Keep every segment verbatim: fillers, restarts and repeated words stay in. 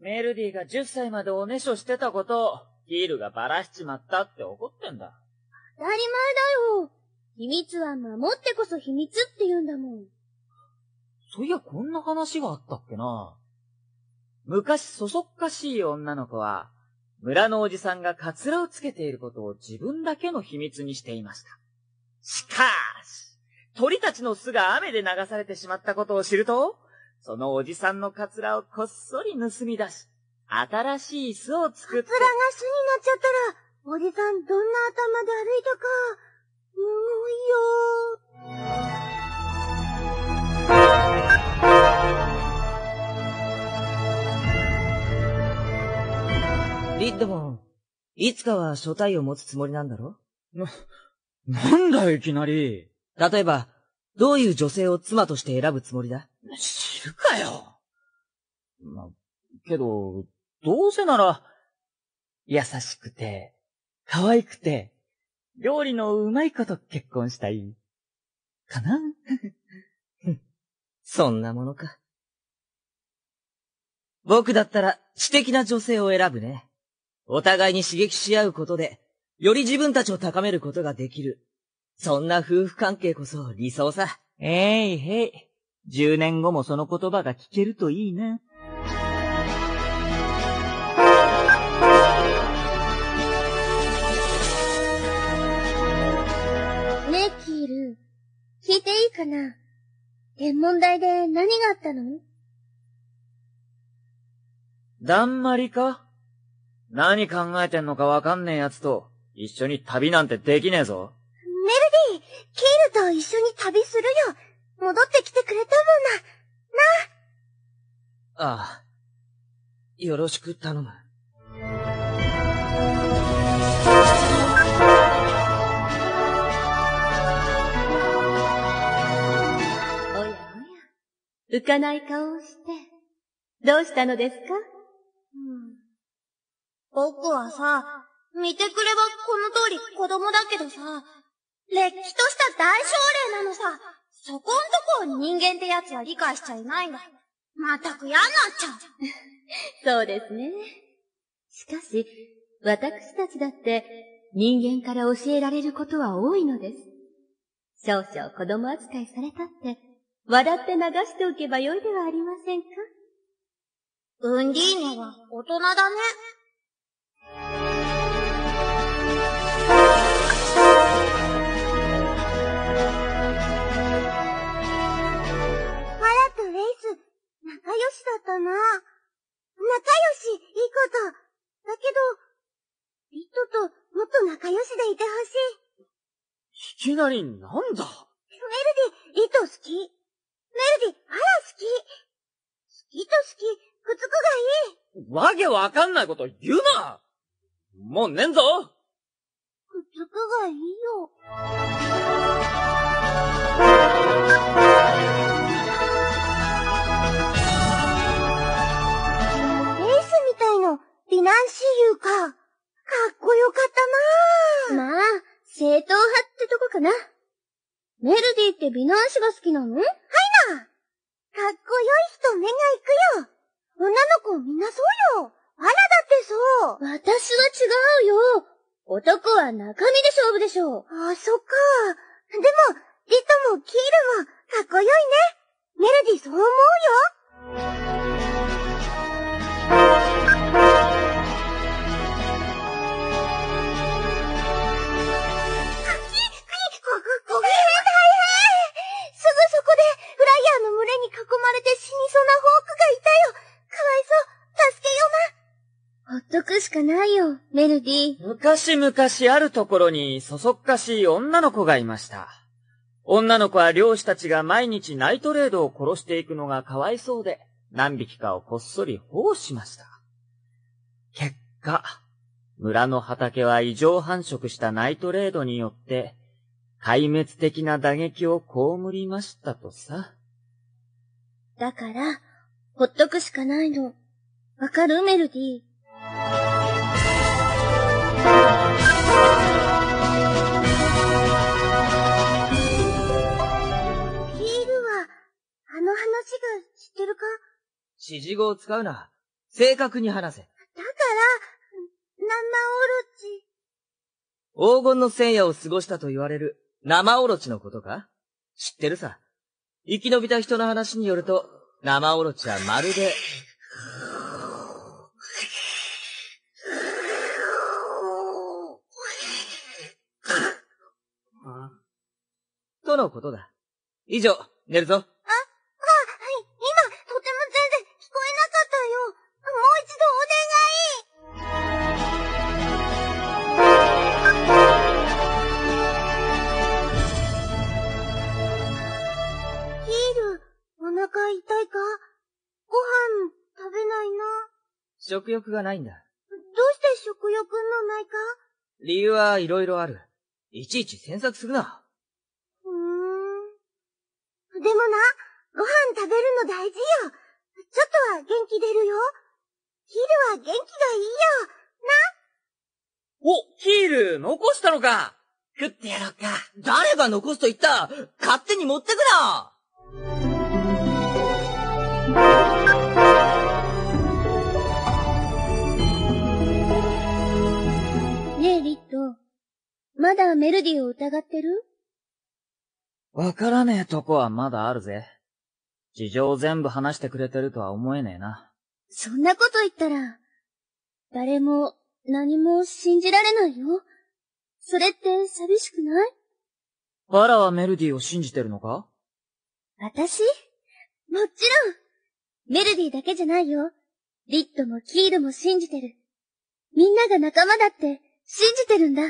メルディがじゅっさいまでおねしょしてたことを、キールがばらしちまったって怒ってんだ。 当たり前だよ。秘密は守ってこそ秘密って言うんだもん。 そういや、こんな話があったっけな。昔、そそっかしい女の子は、村のおじさんがカツラをつけていることを自分だけの秘密にしていました。しかし、鳥たちの巣が雨で流されてしまったことを知ると、そのおじさんのカツラをこっそり盗み出し、新しい巣を作って。 カツラが巣になっちゃったら、おじさんどんな頭で歩いたか、 むよー。リッドモン、いつかは所帯を持つつもりなんだろ？ な、なんだよいきなり。 例えば、どういう女性を妻として選ぶつもりだ？ 知るかよ。ま、けど、どうせなら、優しくて、可愛くて、料理のうまい子と結婚したい。かなそんなものか。僕だったら知的な女性を選ぶね。お互いに刺激し合うことで、より自分たちを高めることができる。そんな夫婦関係こそ理想さ。 えいへい。十年後もその言葉が聞けるといいな。 ねえ、キール。聞いていいかな？天文台で何があったの？ だんまりか？何考えてんのかわかんねえ奴と一緒に旅なんてできねえぞ。 メルディ、キールと一緒に旅するよ。戻ってきてくれたもんな。な。ああ。よろしく頼む。 おやおや、浮かない顔をして、どうしたのですか？ うん、僕はさ、見てくればこの通り子供だけどさ、れっきとした大症例なのさ。そこんとこ人間ってやつは理解しちゃいないんだ。まったく嫌になっちゃう。 そうですね。しかし、私たちだって人間から教えられることは多いのです。少々子供扱いされたって、笑って流しておけばよいではありませんか？ ウンディーネは大人だね。パラとレイス、仲良しだったな。仲良し、いいこと。だけど、リッドともっと仲良しでいてほしい。 いきなりなんだ？ メルディ、リッド好き。メルディ、あら好き。好きと好き、くっつくがいい。 わけわかんないこと言うな！もうねんぞ！ くっつくがいいよ。レースみたいの、美男子優か。かっこよかったなぁ。 まあ、正統派ってとこかな。メルディって美男子が好きなの？はいな。かっこよい人目が行くよ。女の子みんなそうよ。あらだってそう。 私は違うよ。男は中身で勝負でしょう。 あ、そっか。でも、リトもキールもかっこよいね。メルディそう思うよ。 しかないよ、メルディ。 昔々あるところにそそっかしい女の子がいました。女の子は漁師たちが毎日ナイトレードを殺していくのがかわいそうで、何匹かをこっそり保護しました。結果、村の畑は異常繁殖したナイトレードによって、壊滅的な打撃を被りましたとさ。 だから、ほっとくしかないの。わかる、メルディ？ あの話が知ってるか？ 指示語を使うな。 正確に話せ。 だから、生オロチ。 黄金の千夜を過ごしたと言われる生オロチのことか？知ってるさ。生き延びた人の話によると、生オロチはまるで、とのことだ。以上、寝るぞ。 あ、あ、はい、今、とても全然聞こえなかったよ。もう一度お願い。ヒール、お腹痛いか？ご飯食べないな。 食欲がないんだ。 どうして食欲のないか？ 理由はいろいろある。いちいち詮索するな。 うーん。でもな、ご飯食べるの大事よ。ちょっとは元気出るよ。ヒールは元気がいいよ。 お、ヒール、残したのか。 食ってやろうか。誰が残すと言った？勝手に持ってくな。 ねえ、リット。まだメルディを疑ってる？ わからねえとこはまだあるぜ。事情を全部話してくれてるとは思えねえな。 そんなこと言ったら、誰も何も信じられないよ。それって寂しくない？ バラはメルディを信じてるのか？ 私？もちろん。メルディだけじゃないよ。リットもキールも信じてる。みんなが仲間だって信じてるんだ。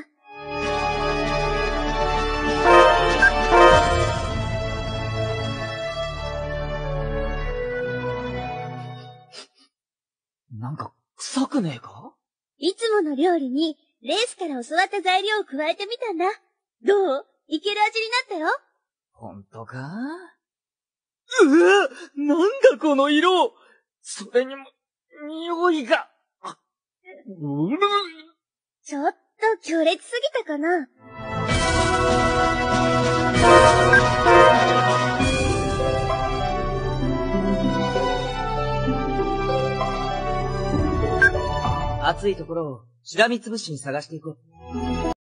なんか臭くねえか？ いつもの料理にレースから教わった材料を加えてみたんだ。どう？いける味になったよ。 ほんとか？うわ！なんだこの色！それにも、匂いが、あ、うる。 ちょっと強烈すぎたかな。 暑いところをしらみつぶしに探していこう。